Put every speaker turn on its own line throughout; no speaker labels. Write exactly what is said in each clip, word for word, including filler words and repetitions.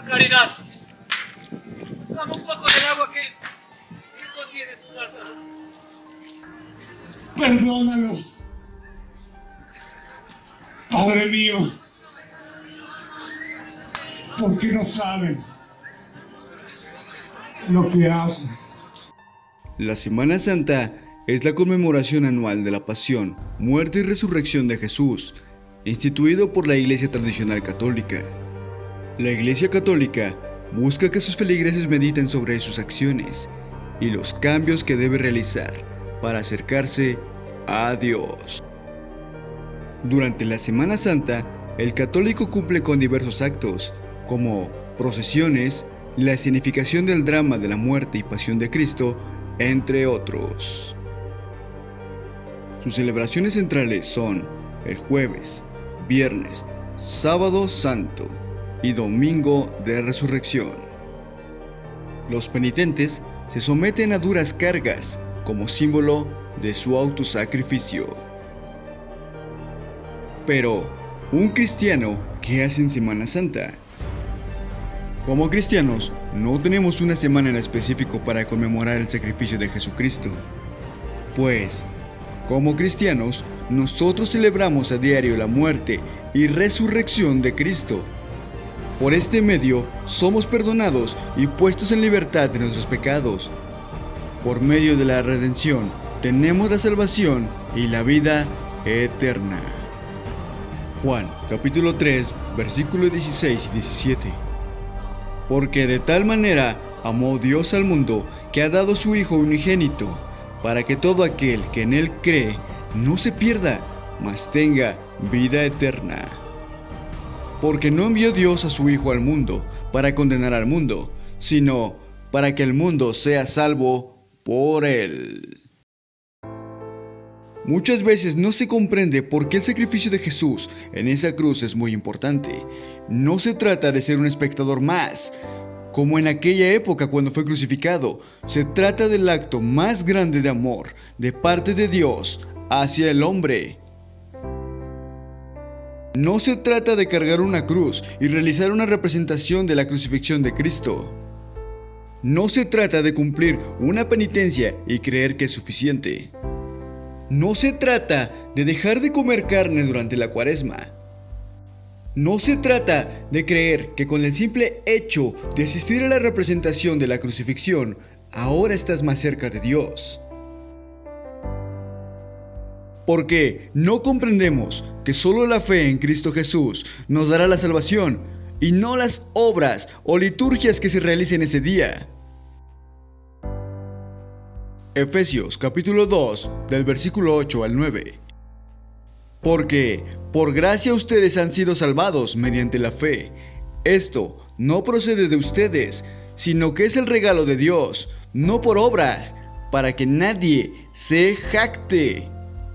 Caridad, dame un poco del agua que, que contiene tu cántaro.
Perdónalos, Padre mío, porque no saben lo que hacen.
La Semana Santa es la conmemoración anual de la pasión, muerte y resurrección de Jesús, instituido por la Iglesia Tradicional Católica. La Iglesia Católica busca que sus feligreses mediten sobre sus acciones y los cambios que debe realizar para acercarse a Dios. Durante la Semana Santa, el católico cumple con diversos actos, como procesiones, la escenificación del drama de la muerte y pasión de Cristo, entre otros. Sus celebraciones centrales son el jueves, viernes, sábado santo y domingo de resurrección. Los penitentes se someten a duras cargas como símbolo de su autosacrificio. Pero, ¿un cristiano qué hace en Semana Santa? Como cristianos, no tenemos una semana en específico para conmemorar el sacrificio de Jesucristo. Pues, como cristianos, nosotros celebramos a diario la muerte y resurrección de Cristo. Por este medio, somos perdonados y puestos en libertad de nuestros pecados. Por medio de la redención, tenemos la salvación y la vida eterna. Juan, capítulo tres, versículos dieciséis y diecisiete. Porque de tal manera amó Dios al mundo que ha dado su Hijo unigénito, para que todo aquel que en Él cree no se pierda, mas tenga vida eterna. Porque no envió Dios a su Hijo al mundo para condenar al mundo, sino para que el mundo sea salvo por Él. Muchas veces no se comprende por qué el sacrificio de Jesús en esa cruz es muy importante. No se trata de ser un espectador más, como en aquella época cuando fue crucificado. Se trata del acto más grande de amor de parte de Dios hacia el hombre. No se trata de cargar una cruz y realizar una representación de la crucifixión de Cristo. No se trata de cumplir una penitencia y creer que es suficiente. No se trata de dejar de comer carne durante la Cuaresma. No se trata de creer que con el simple hecho de asistir a la representación de la crucifixión, ahora estás más cerca de Dios. Porque no comprendemos que solo la fe en Cristo Jesús nos dará la salvación y no las obras o liturgias que se realicen ese día. Efesios capítulo dos, del versículo ocho al nueve. Porque por gracia ustedes han sido salvados mediante la fe. Esto no procede de ustedes, sino que es el regalo de Dios, no por obras, para que nadie se jacte.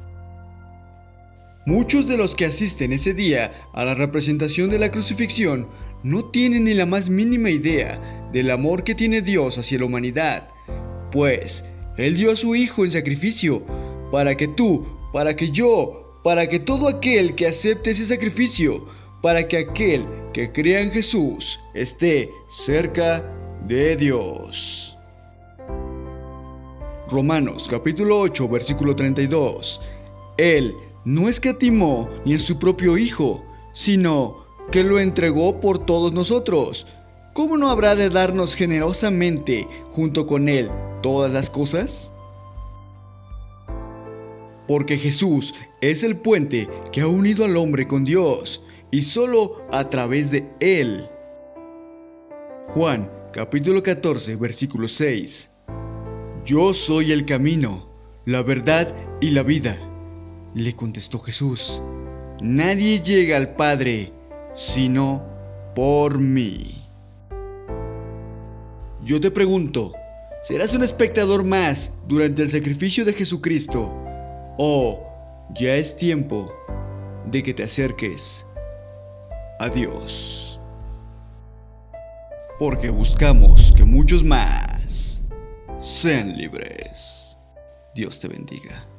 Muchos de los que asisten ese día a la representación de la crucifixión no tienen ni la más mínima idea del amor que tiene Dios hacia la humanidad, pues Él dio a su Hijo en sacrificio, para que tú, para que yo, para que todo aquel que acepte ese sacrificio, para que aquel que crea en Jesús esté cerca de Dios. Romanos capítulo ocho, versículo treinta y dos. Él no escatimó ni a su propio Hijo, sino que lo entregó por todos nosotros. ¿Cómo no habrá de darnos generosamente junto con Él todas las cosas? Porque Jesús es el puente que ha unido al hombre con Dios, y solo a través de Él. Juan, capítulo catorce, versículo seis. Yo soy el camino, la verdad y la vida, le contestó Jesús. Nadie llega al Padre, sino por mí. Yo te pregunto, ¿serás un espectador más durante el sacrificio de Jesucristo? ¿O ya es tiempo de que te acerques a Dios? Porque buscamos que muchos más sean libres. Dios te bendiga.